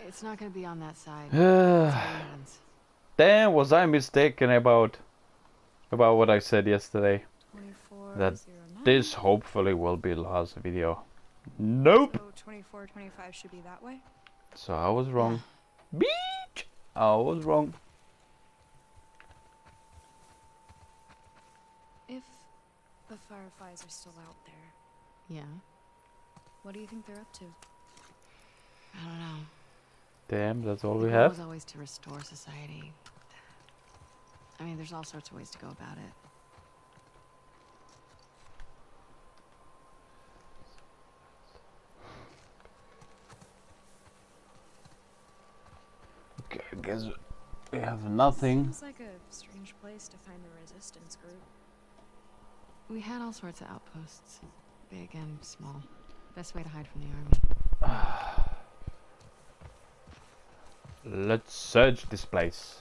It's not gonna be on that side. It's the entrance. Damn, was I mistaken about what I said yesterday? 24, That 09. this hopefully will be the last video. Nope. So 24, 25 should be that way? So I was wrong. Beach! I was wrong. If the Fireflies are still out there, Yeah. what do you think they're up to? I don't know. Damn, that's all The we goal have. was always to restore society. I mean, there's all sorts of ways to go about it. Okay, I guess we have nothing. Seems like a strange place to find the resistance group. We had all sorts of outposts. Big and small. Best way to hide from the army. Let's search this place.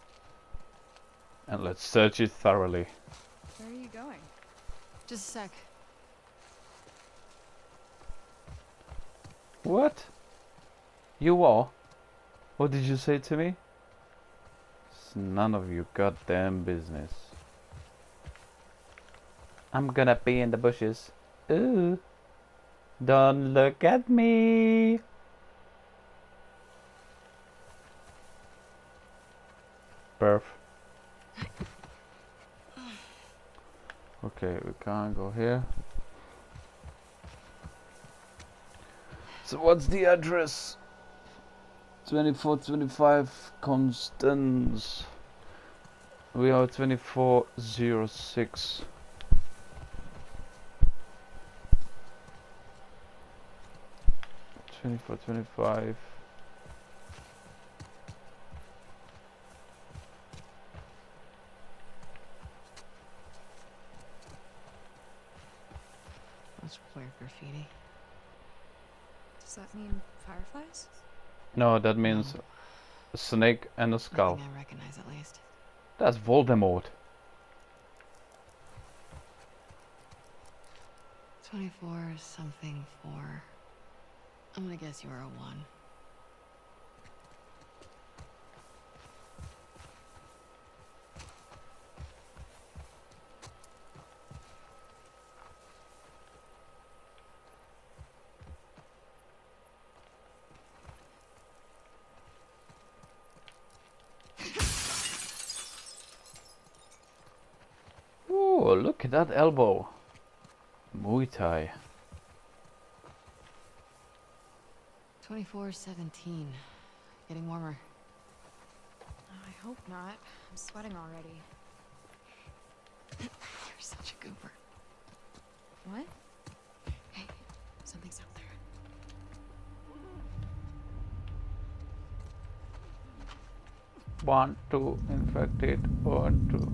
And let's search it thoroughly. Where are you going? Just a sec. What? You are? What did you say to me? It's none of your goddamn business. I'm gonna be in the bushes. Ooh. Don't look at me. Perf. Okay, we can't go here. So what's the address? 2425 Constance. We are 2406. Twenty-four, 25. That's weird graffiti. Does that mean Fireflies? No, that means No. a snake and a skull. Nothing I recognize, at least. That's Voldemort. 24 something 4. I'm gonna guess you're a 1. Ooh, look at that elbow. Muay Thai. 2417. Getting warmer. I hope not. I'm sweating already. You're such a goober. What? Hey, something's out there. One, two, infected. 1, 2.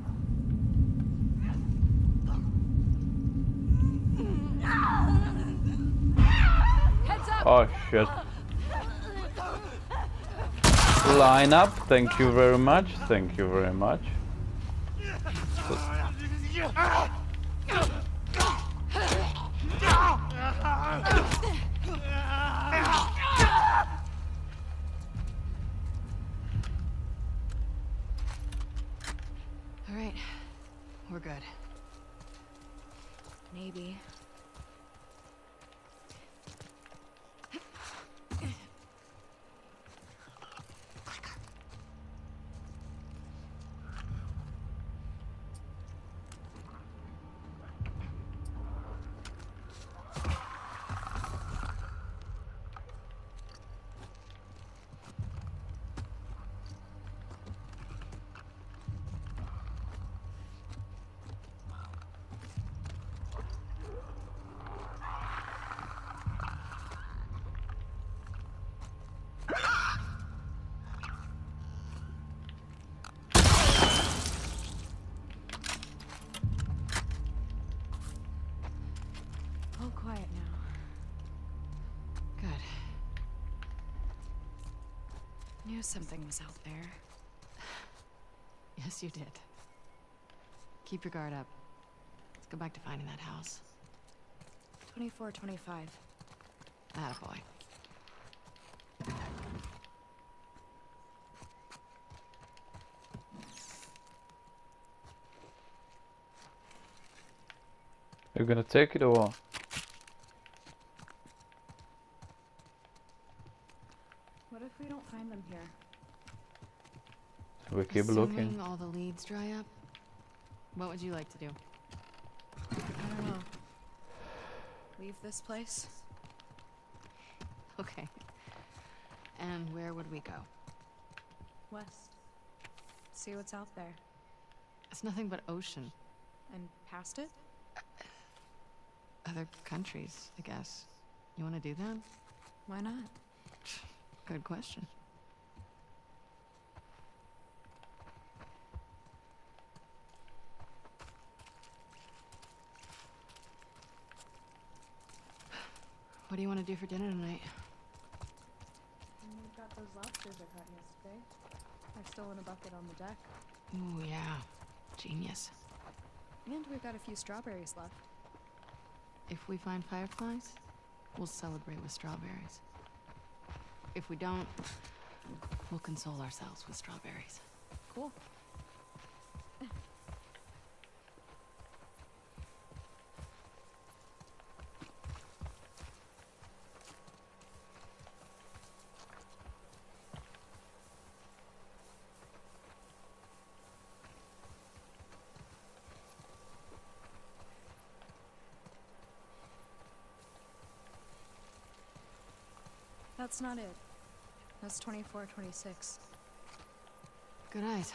Heads up! Oh shit. Line up. Thank you very much. Thank you very much. All right. We're good. Maybe. All quiet now. Good. Knew something was out there. Yes, you did. Keep your guard up. Let's go back to finding that house. 24, 25. Attaboy. You're gonna take it or what? What if we don't find them here? So we keep Assuming looking. all the leads dry up, what would you like to do? I don't know. Leave this place? Okay. And where would we go? West. See what's out there. It's nothing but ocean. And past it? Other countries, I guess. You want to do that? Why not? Good question. What do you want to do for dinner tonight? We've got those lobsters I caught yesterday. They're still in a bucket on the deck. Ooh, yeah. Genius. And we've got a few strawberries left. If we find fireflies, we'll celebrate with strawberries. If we don't, we'll console ourselves with strawberries. Cool. That's not it. That's 2426. Good eyes.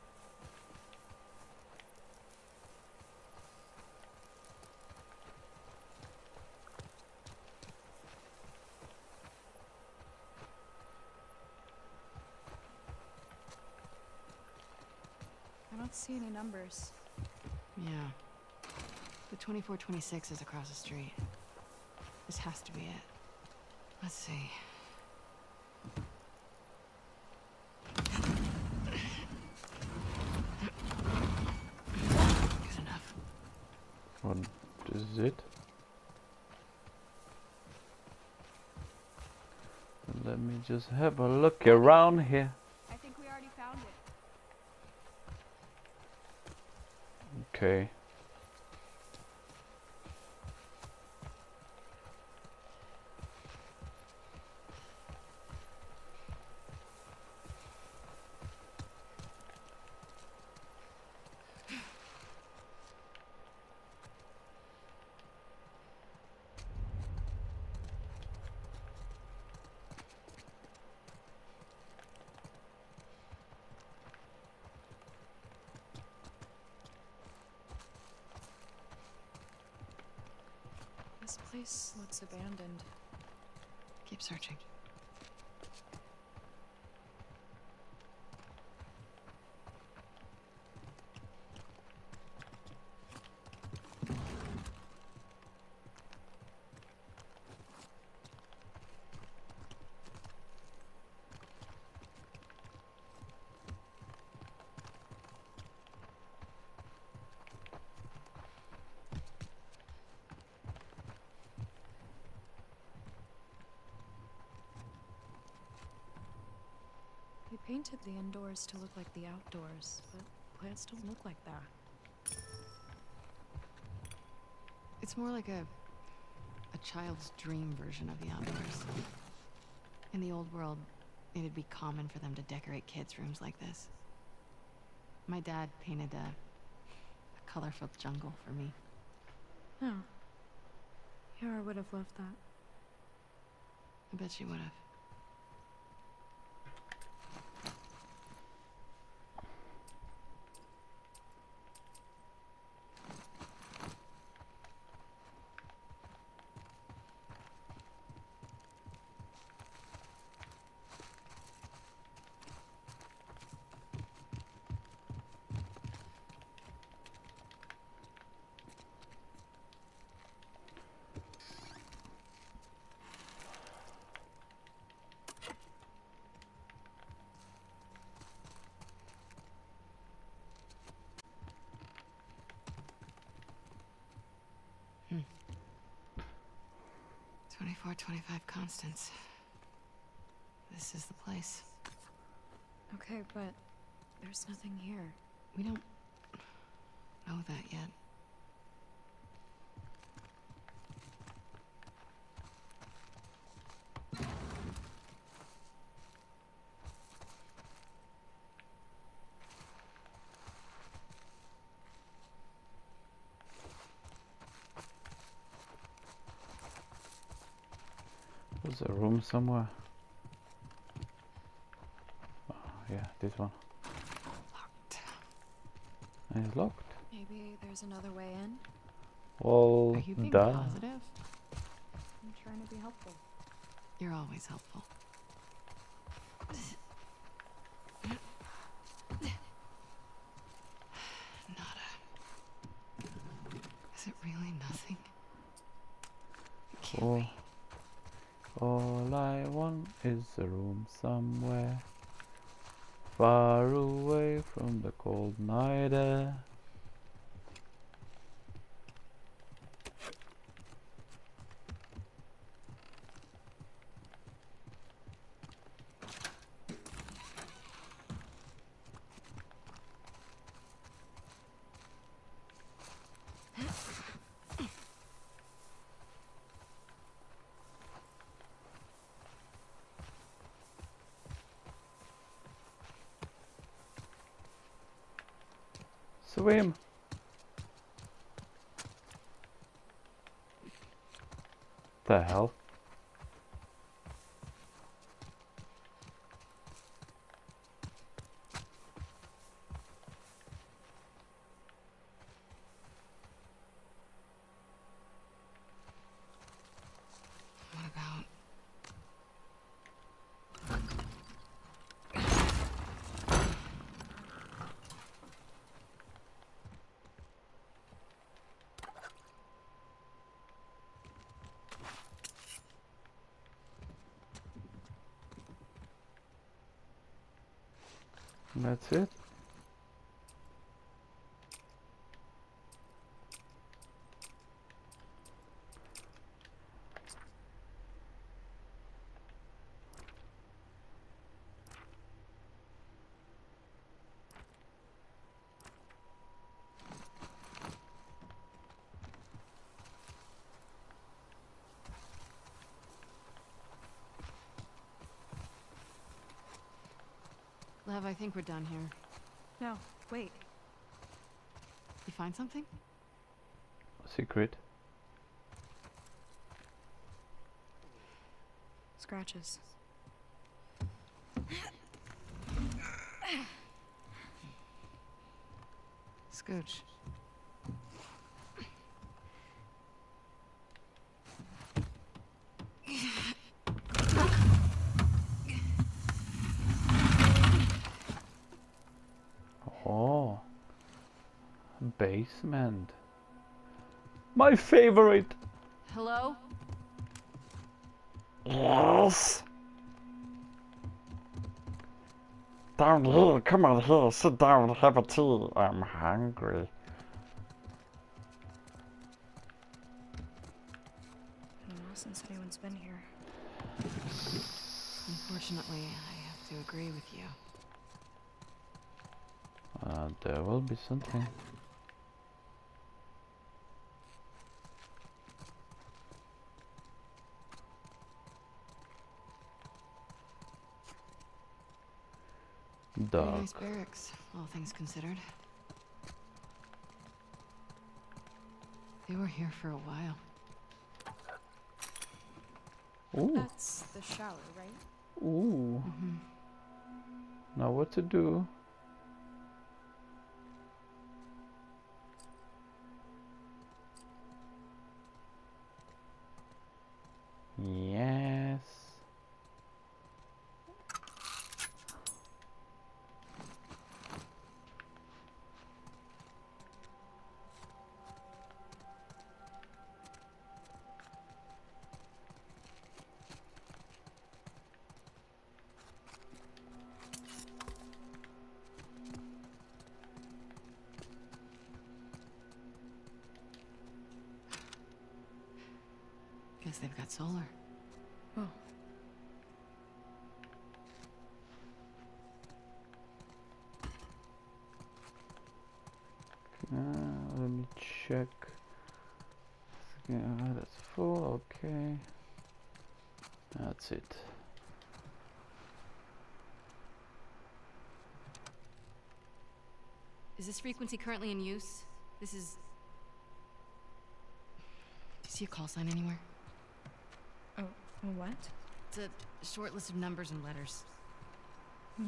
I don't see any numbers. Yeah. The 2426 is across the street. This has to be it. Let's see. Good enough. What is it? Let me just have a look around here. I think we already found it. Okay. This place looks abandoned. Keep searching. They painted the indoors to look like the outdoors, but plants don't look like that. It's more like a child's dream version of the outdoors. In the old world, it'd be common for them to decorate kids' rooms like this. My dad painted a colorful jungle for me. Oh. Yara would have loved that. I bet she would have. Hmm. 24, 25 Constance. This is the place. Okay, but there's nothing here. We don't know that yet. There's a room somewhere. Oh, yeah, this one. Locked. It's locked. Maybe there's another way in? Well, Are you being duh. positive? I'm trying to be helpful. You're always helpful. Nada. Is it really nothing? It can't Oh. be. All I want is a room somewhere far away from the cold night air. Swim! The hell? What about... That's it? Lev, I think we're done here. No, wait. You find something? Secret? Scratches. Scooch. Oh. Basement. My favorite! Hello? Yes? Down here, come on here, sit down and have a tea. I'm hungry. I don't know since anyone's been here. Unfortunately, I have to agree with you. There will be something. Very Dog. nice barracks, all things considered. They were here for a while. Ooh. That's the shower, right? Ooh. Mm-hmm. Now what to do? Yes. Guess they've got solar. Oh. Let me check. Yeah, that's full. Okay. That's it. Is this frequency currently in use? This is... Do you see a call sign anywhere? Oh, what? It's a short list of numbers and letters. Fuck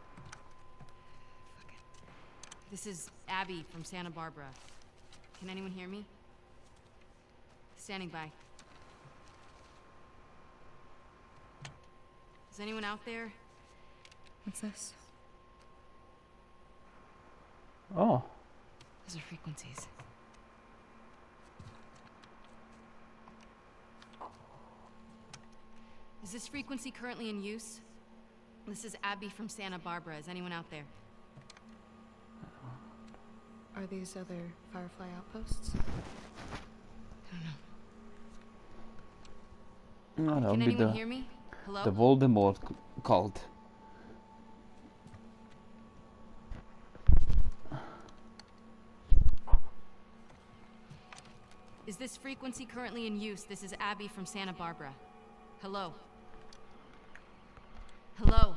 it. This is Abby from Santa Barbara. Can anyone hear me? Standing by. Is anyone out there? What's this? Oh, Those are frequencies. Is this frequency currently in use? This is Abby from Santa Barbara. Is anyone out there? Are these other Firefly outposts? no, that Can would be anyone the hear me? Hello? Voldemort cult. Is this frequency currently in use? This is Abby from Santa Barbara. Hello? Hello?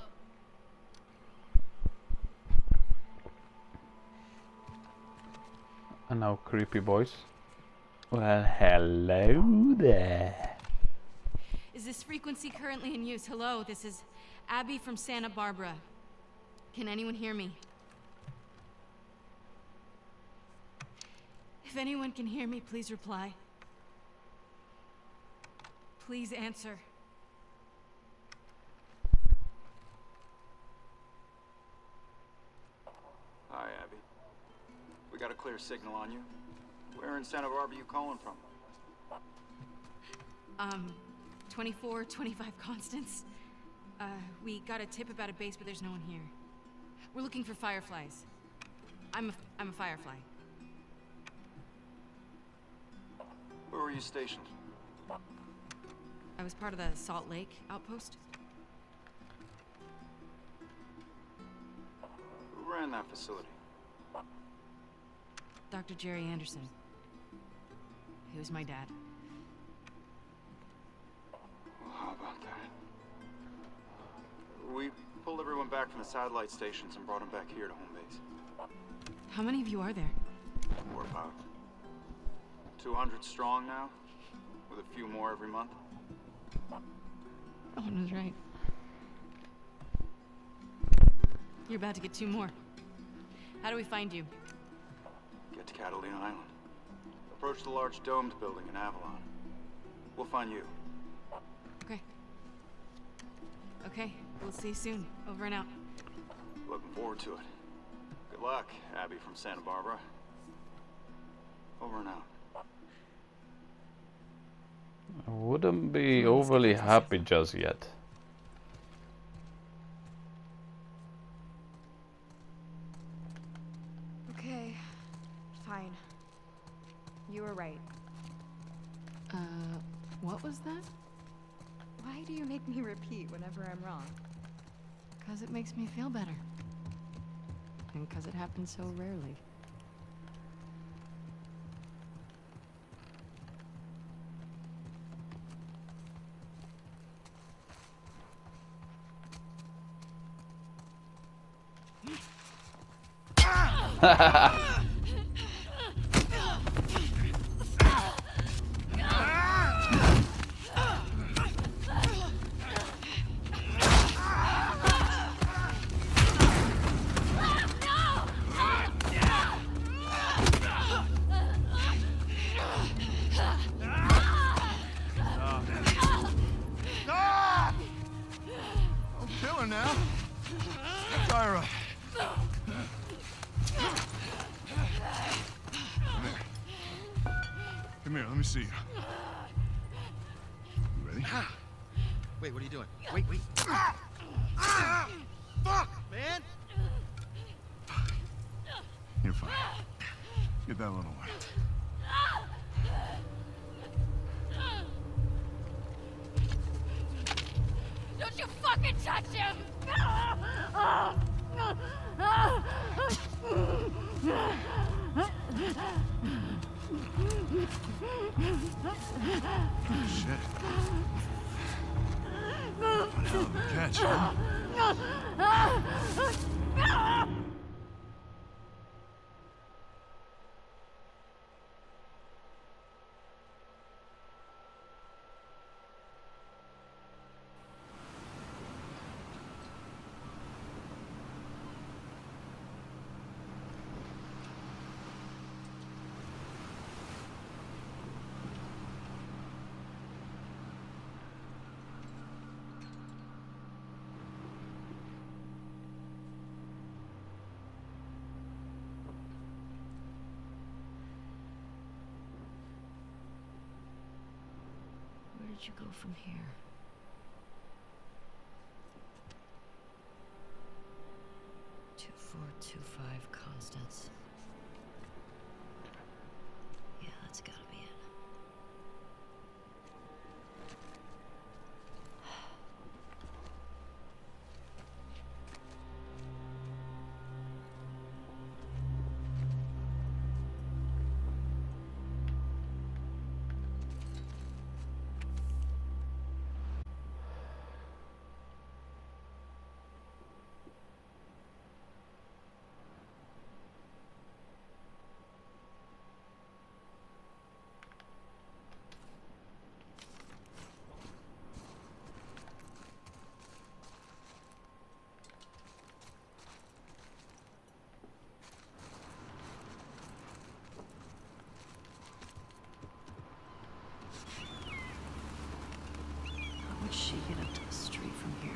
And now creepy voice. Well, hello there. Is this frequency currently in use? Hello, this is Abby from Santa Barbara. Can anyone hear me? If anyone can hear me, please reply. Please answer. Hi, Abby. We got a clear signal on you. Where in Santa Barbara you calling from? 2425 Constance. We got a tip about a base, but there's no one here. We're looking for fireflies. I'm a firefly. Where were you stationed? I was part of the Salt Lake outpost. Who ran that facility? Dr. Jerry Anderson. He was my dad. Well, how about that? We pulled everyone back from the satellite stations and brought them back here to home base. How many of you are there? We're about 200 strong now, with a few more every month. Owen was right. You're about to get 2 more. How do we find you? Get to Catalina Island. Approach the large domed building in Avalon. We'll find you. Okay. Okay, we'll see you soon. Over and out. Looking forward to it. Good luck, Abby from Santa Barbara. Over and out. I wouldn't be overly happy just yet. Okay, fine. You were right. What was that? Why do you make me repeat whenever I'm wrong? Because it makes me feel better. And because it happens so rarely. Come here, let me see you. You ready? Wait, what are you doing? Wait. Fuck, man! You're fine. Get that little one. Don't you fucking touch him! Shit. One hell of a catch, huh? did you go from here? Two, 4, 2, 5 Constance. Yeah, that's gotta be it. How would she get up to the street from here?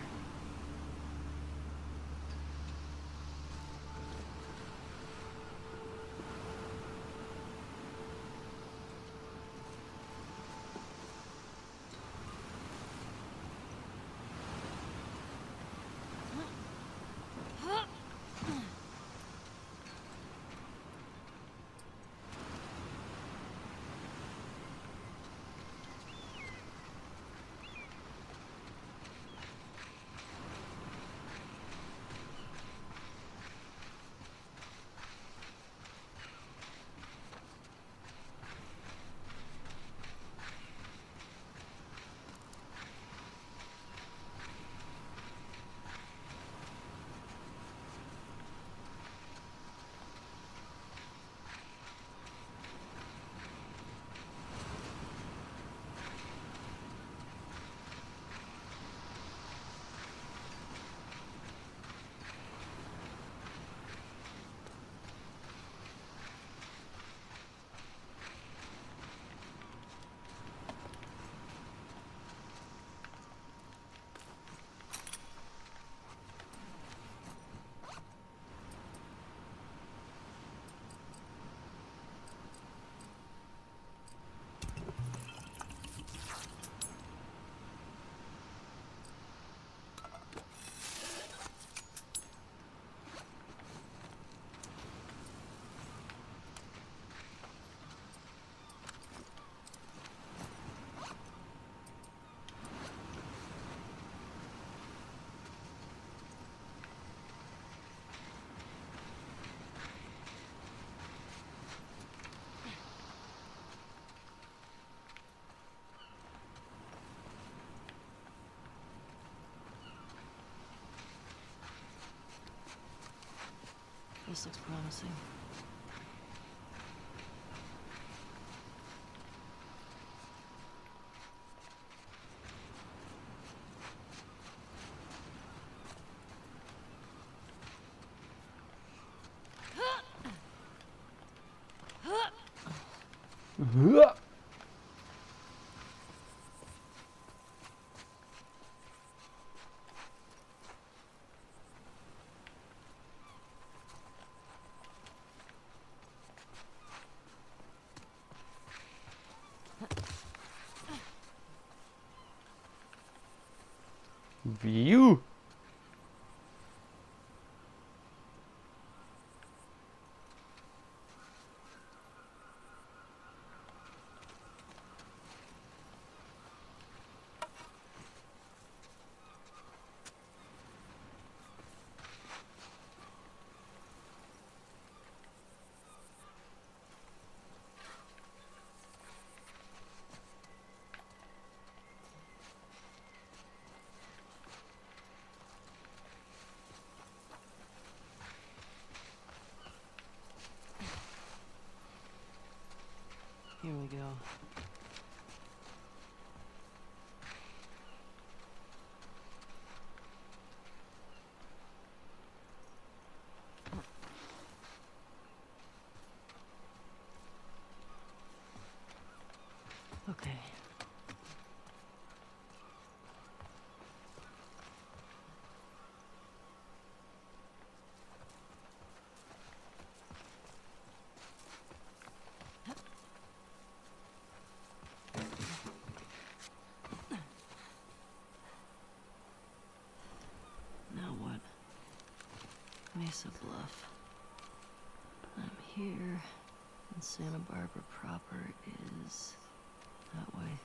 This looks promising. View. Here we go. Okay. Mesa Bluff. I'm here, and Santa Barbara proper is that way.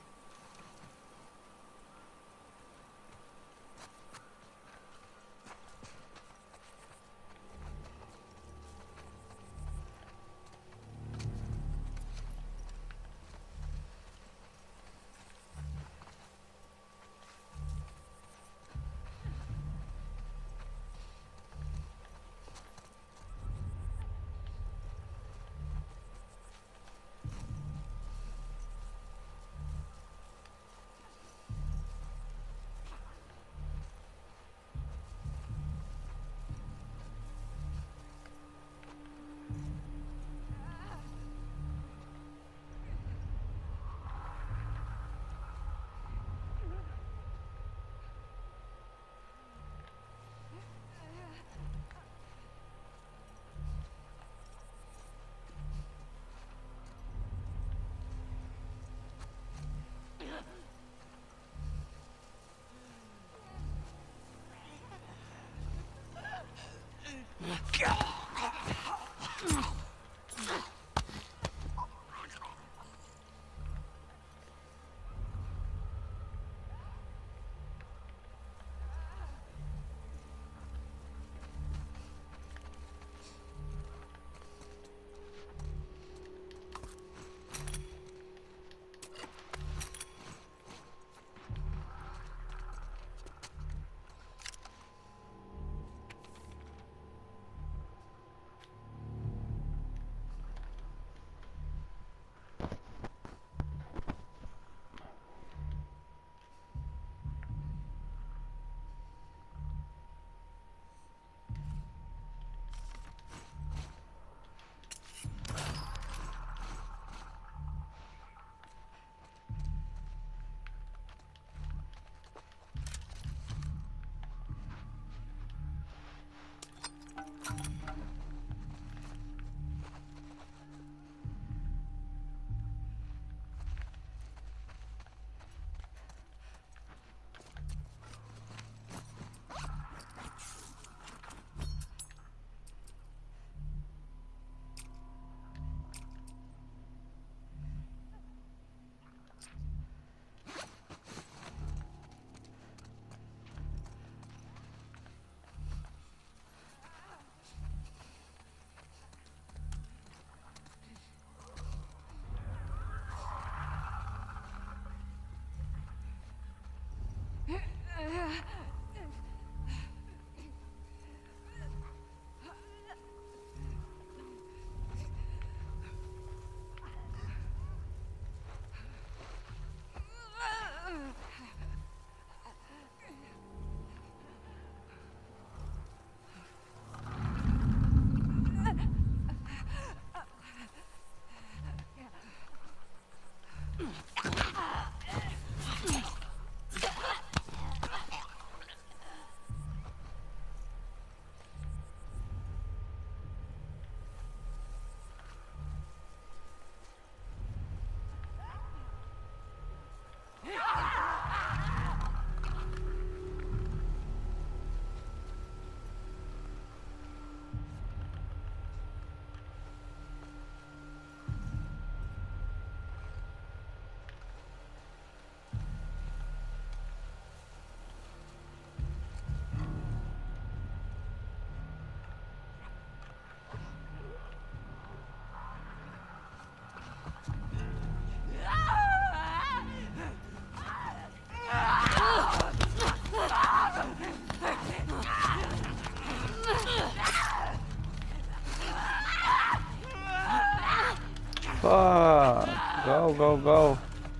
Fuck! Go, go, go!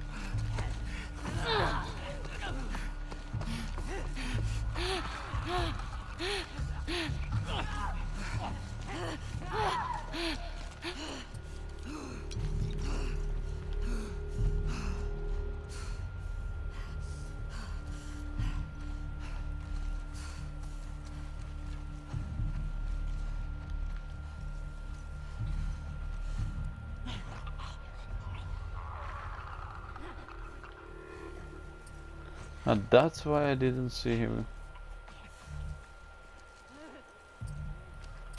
And that's why I didn't see him.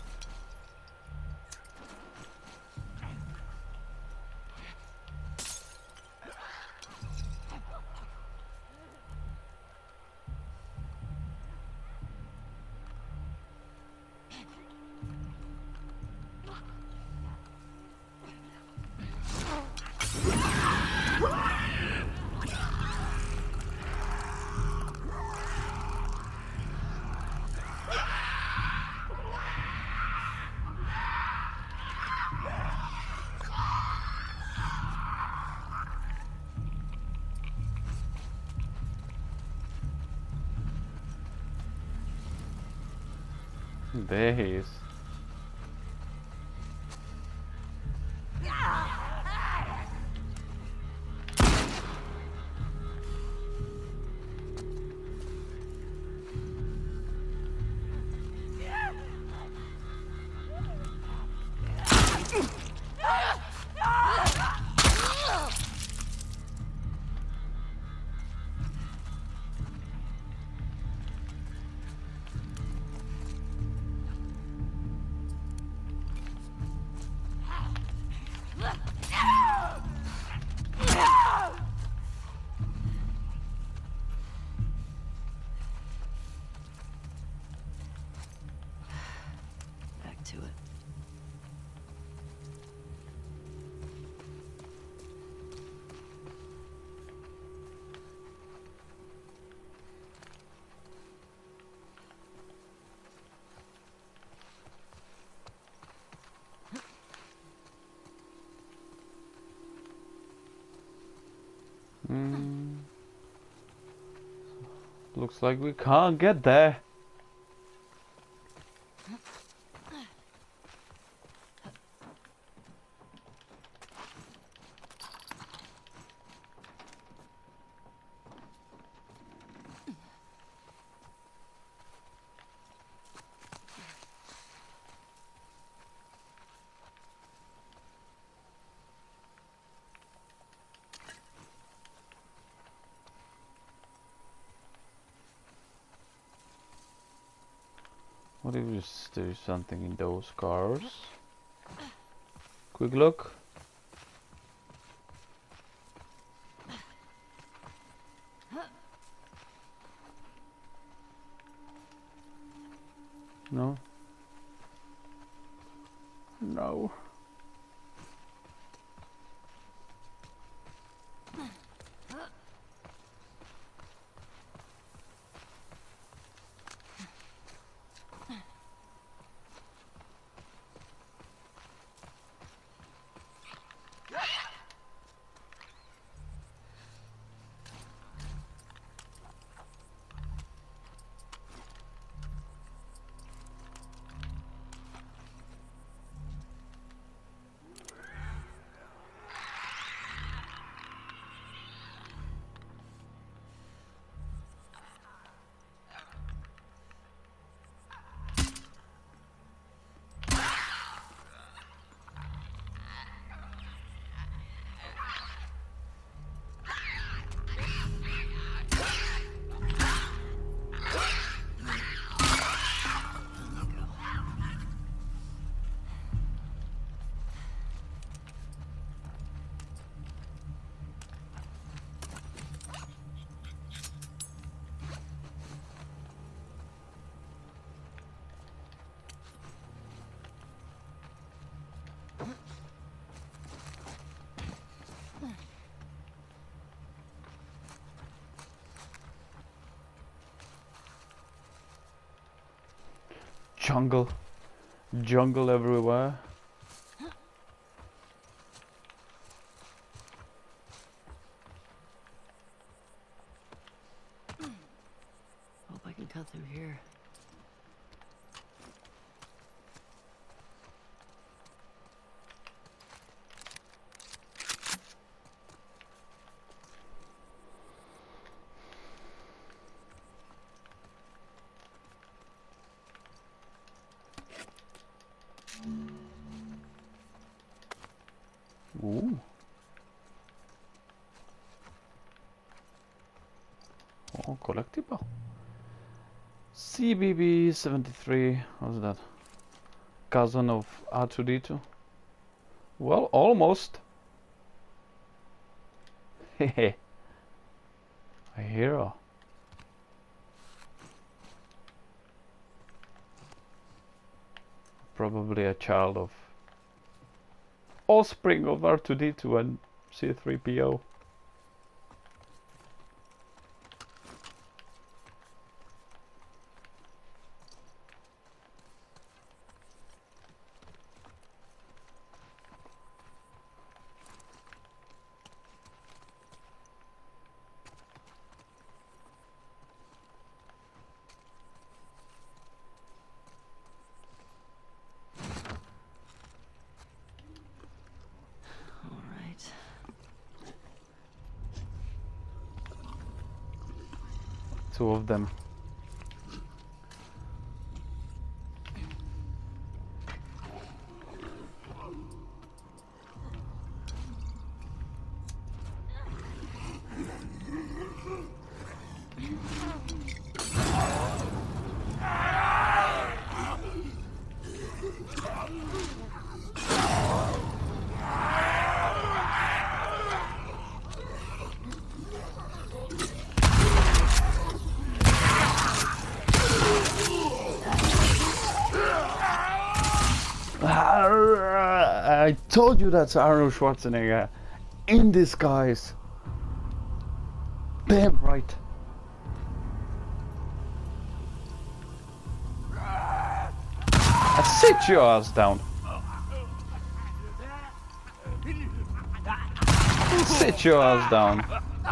There he is. Back to it. Looks like we can't get there. What if there's something in those cars? Quick look. No. No. Jungle. Jungle everywhere. Hope I can cut through here. Ooh. Oh, collectible. CBB 73. What's that? Cousin of R2D2. Well, almost. Hehe. A hero. Probably a child of offspring of R2D2 and C3PO. two of them. I told you that's Arnold Schwarzenegger in disguise. Damn right. Sit your ass down. Sit your ass down.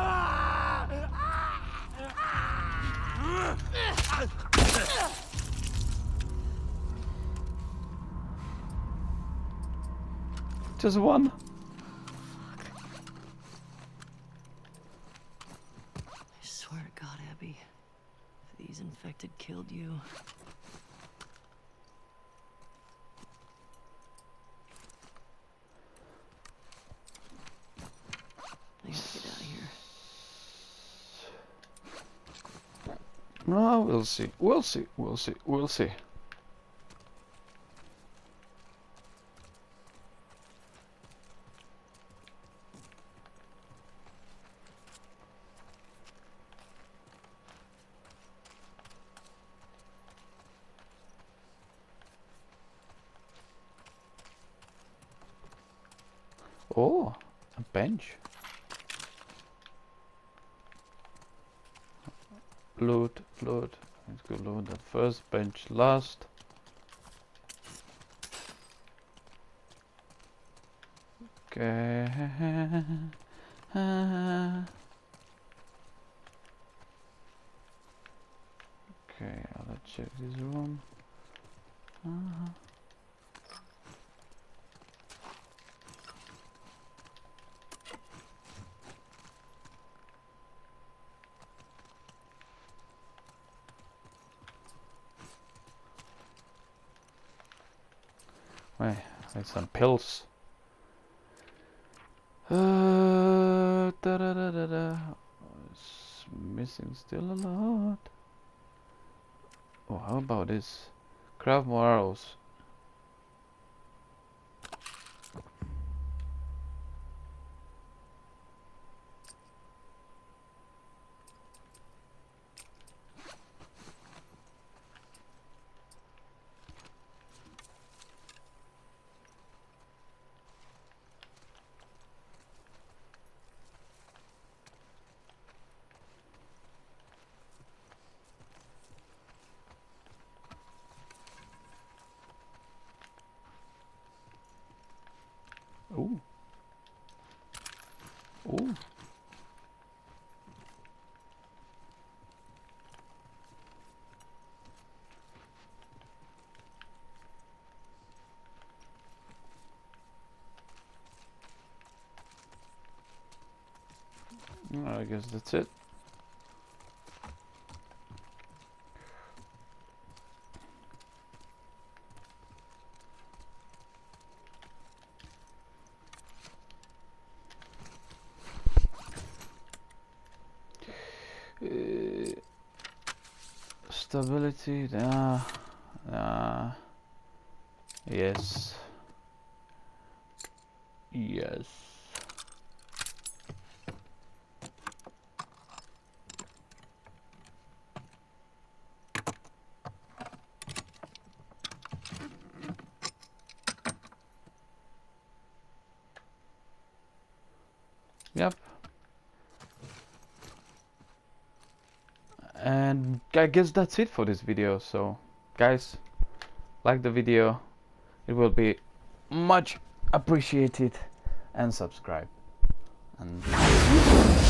Just one. I swear to God, Abby, if these infected killed you. I gotta get out of here. No, we'll see. We'll see. We'll see. We'll see. Oh, a bench. Loot, loot. Let's go loot the first bench last. Okay. Okay, let's check this room. Wait, there's some pills. It's missing still a lot. Oh, how about this? Craft more arrows. Ooh. Ooh. I guess that's it. Stability, yes. Yes. Yep. And I guess that's it for this video. So guys, like the video, it will be much appreciated, and subscribe, and